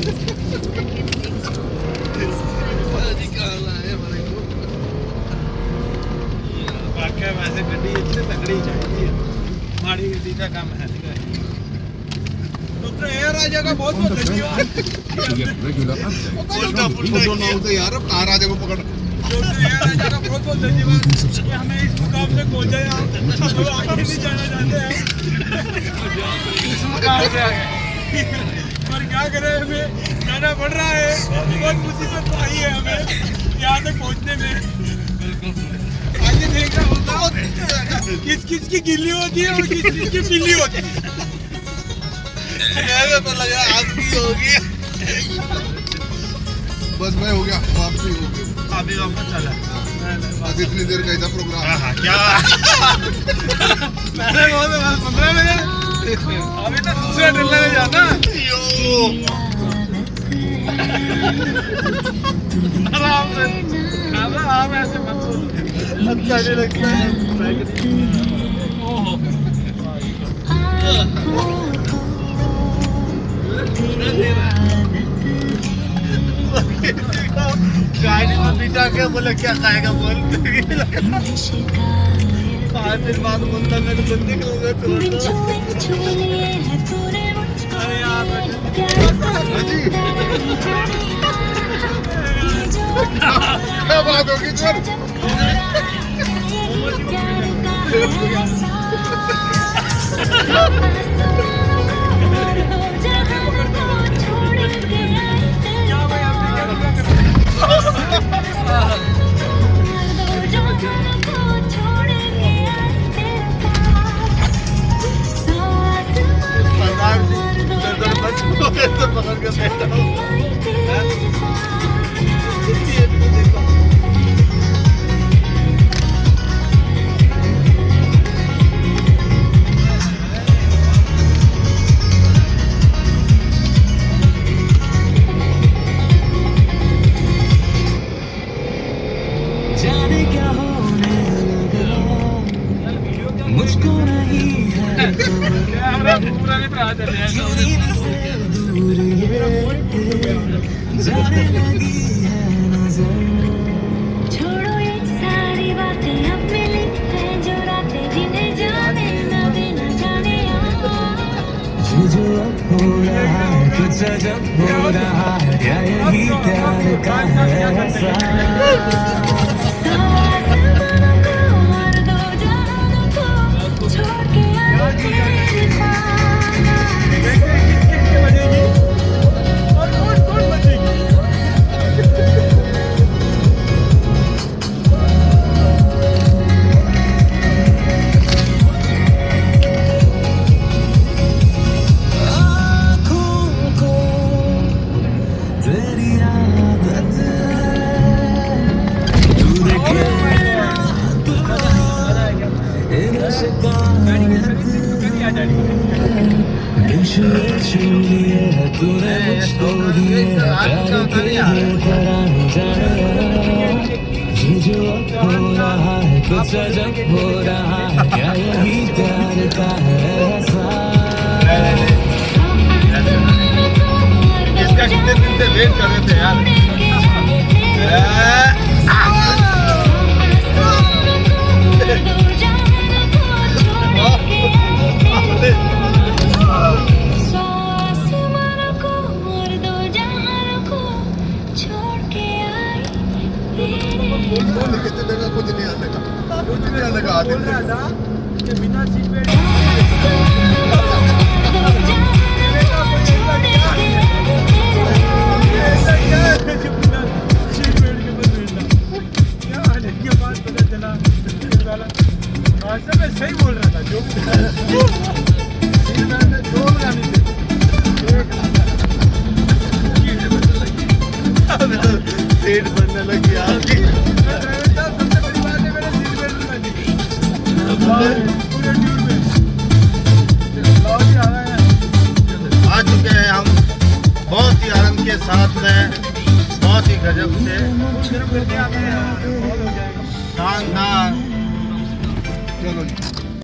वैसे गड्डी इतनी तगड़ी चाहिए, माड़ी गड्डी का काम है। डॉक्टर ए राजा का बहुत बहुत धन्यवाद। यार कहाँ राजा को पकड़। डॉक्टर ए राजा का बहुत बहुत धन्यवाद कि हमें इस मुकाम तक पहुँचाया। तो आगे नहीं जाना चाहते हैं, इस मुकाम से आगे। पर क्या करें, हमें जाना पड़ रहा है। बहुत मुसीबत आई है हमें यहाँ तक पहुँचने में। आगे देखना होता है किस किस की गिल्ली होती है और किस किस की बिल्ली होती है। तो लगा आपकी होगी। बस मैं हो गया, वापसी हो गई। अभी वापस चला। बस इतनी देर का था प्रोग्राम। क्या पहले बहुत 15 मिनट, अभी तो दूसरा ट्रेलर में जाना। आराम से खाना, आप ऐसे मत बोलो, अच्छा नहीं लगता है। गाड़ी में बिठा के बोले क्या खाएगा बोल। 5 दिन बाद बोलता मेरे बंदे को छोड़ दो। अरे यार क्या बात होगी सर। पकड़ के बैठा हूँ। जाने क्या होने लगा मुझको नहीं है दूर ये जाने लगी है नजर। छोड़ो ये सारी बातें, अब मिली है जो रातें जिन्हें जाने ना देना जाने। ये जो अब हो रहा है कुछ अजब हो रहा है, क्या यही प्यार का है ऐसा। तूने मुझको दिए प्यार के ये कराने जाने। ये जो अब हो रहा है कुछ अजब हो रहा है, क्या यही प्यार का है ऐसा। इसका कितने दिन से वेट कर रहे थे यार। कुछ नहीं आने का, कुछ नहीं आने का आदमी बिना सीट बेल्ट के बाद पता चला मैं सही बोल रहा था। जो पेट बनने लगी आपकी। सबसे बड़ी बात है मेरा सीट बेल्ट बनी आ चुके हैं हम बहुत ही आनंद के साथ में, बहुत ही गजब से शानदार। चलो